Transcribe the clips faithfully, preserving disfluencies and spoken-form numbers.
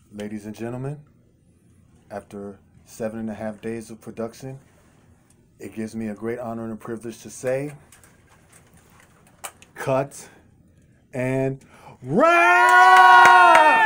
Ladies and gentlemen, after seven and a half days of production, it gives me a great honor and a privilege to say, cut and wrap!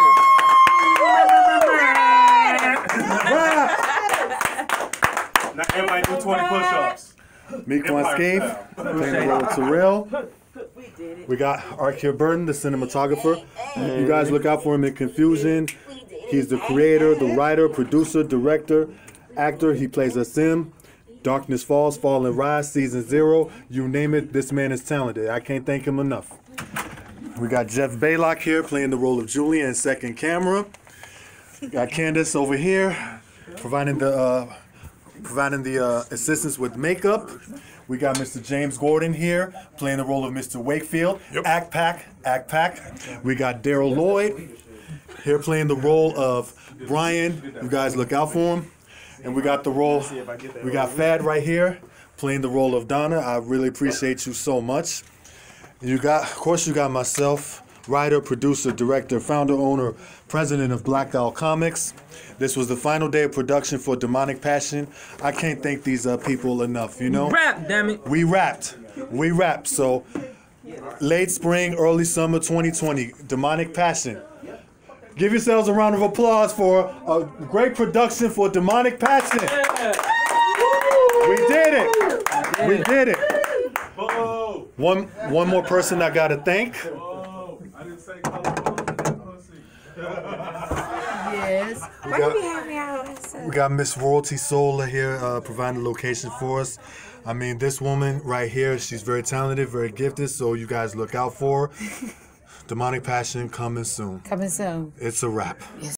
Now everybody do twenty push-ups. Mequan Scaife, playing the role of Terrell. We got Arkia Burton, the cinematographer. You guys look out for him in Confusion. He's the creator, the writer, producer, director, actor. He plays a Sim. Darkness Falls, Fall and Rise, Season Zero. You name it, this man is talented. I can't thank him enough. We got Jeff Baylock here playing the role of Julian in Second Camera. Got Candace over here providing the uh, providing the uh, assistance with makeup. We got Mister James Gordon here playing the role of Mister Wakefield. Yep. Act Pack, Act Pack. We got Daryl Lloyd here playing the role of Brian. You guys look out for him. And we got the role, we got Fad right here playing the role of Donna. I really appreciate you so much. You got, of course, you got myself, writer, producer, director, founder, owner, president of Black Owl Comics. This was the final day of production for Demonic Passion. I can't thank these uh, people enough, you know? Rap, damn it. We rapped. We rapped. So, late spring, early summer twenty twenty, Demonic Passion. Give yourselves a round of applause for a great production for Demonic Passion. We did it. We did it. One, one more person I gotta thank. Yes. We got, we got Miss Royalty Solar here uh, providing the location for us. I mean, this woman right here, she's very talented, very gifted, so you guys look out for her. Demonic Passion coming soon. Coming soon. It's a wrap. Yes.